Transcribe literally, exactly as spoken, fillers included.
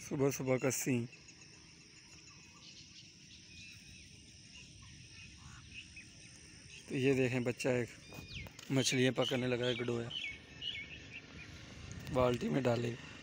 सुबह सुबह का सीन। तो ये देखें बच्चा एक मछलियाँ पकड़ने लगा है, गडोया बाल्टी में डाले।